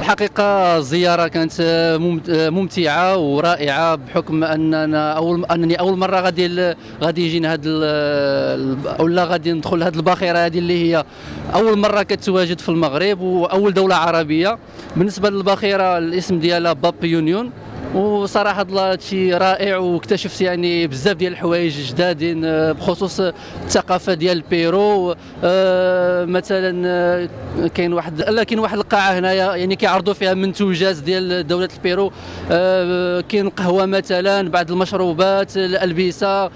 الحقيقة الزيارة كانت ممتعة ورائعة، بحكم أننا أنني أول مرة غادي يجينا ولا غادي ندخل هذه الباخرة هذه اللي هي أول مرة كتواجد في المغرب وأول دولة عربية. بالنسبة للباخرة الاسم ديالها باب يونيون، وصراحه هذا الشيء رائع، واكتشفت يعني بزاف ديال الحوايج جدادين بخصوص الثقافه ديال البيرو. مثلا كاين واحد القاعه هنايا يعني كيعرضوا فيها منتوجات ديال دوله البيرو. كاين قهوه مثلا، بعض المشروبات، الالبسه،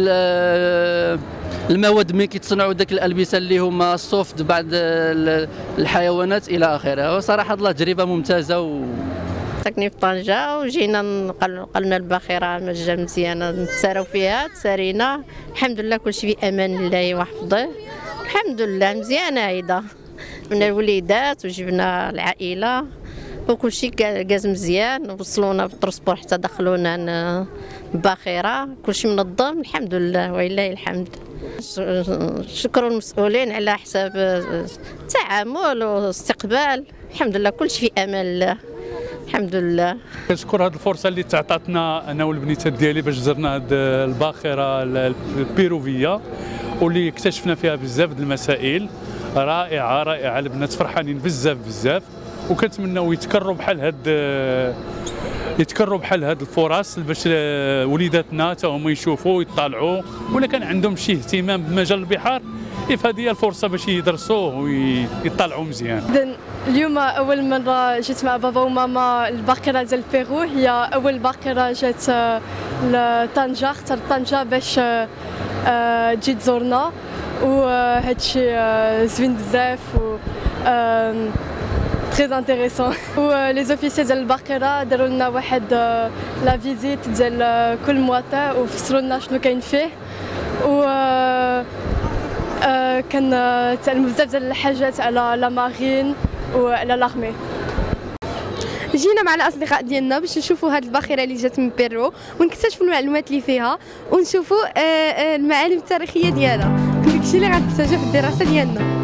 المواد ملي كيتصنعوا داك الالبسه اللي هما السوفت، بعض الحيوانات الى اخره. وصراحه الله تجربه ممتازه. ساكنين في طنجة وجينا نقلنا الباخرة مزيانة، نتساراو فيها، تسارينا الحمد لله، كلشي في امان الله وحفظه، الحمد لله مزيانة هيدا. جبنا الوليدات وجبنا العائلة وكلشي كاز مزيان، وصلونا بالترونسبور حتى دخلونا الباخرة، كلشي منظم الحمد لله ولله الحمد. شكرا المسؤولين على حساب التعامل والاستقبال، الحمد لله كلشي في امان الله الحمد لله. كنشكر هذه الفرصه اللي تعطاتنا انا والبنيتات ديالي باش زرنا هذه الباخره البيروفيه، واللي اكتشفنا فيها بزاف د المسائل رائعه. البنات فرحانين بزاف، وكنتمناو يتكرروا بحال هاد الفرص باش وليداتنا حتى هما يشوفوا ويطالعوا، ولا كان عندهم شي اهتمام بمجال البحار هذه هي الفرصه باش يدرسوه ويطلعوا مزيان. اليوم اول مره جيت مع بابا وماما الباخره ديال البيرو، هي اول باخره جات لطنجه، اختار طنجه باش تجي تزورنا، وهادشي زوين بزاف و تري انتريسون. و لي زوفيسيي ديال الباخره داروا لنا واحد لا فيزيت ديال كل مواطن وفسروا لنا شنو كاين فيه، و كان تعلموا بزاف ديال الحاجات على لا مارين وعلى لاغمي. جينا مع الاصدقاء ديالنا باش نشوفوا هذه الباخره اللي جات من بيرو، ونكتشفوا المعلومات اللي فيها، ونشوفوا المعالم التاريخيه ديالها. داكشي اللي غنحتاجو في الدراسه ديالنا.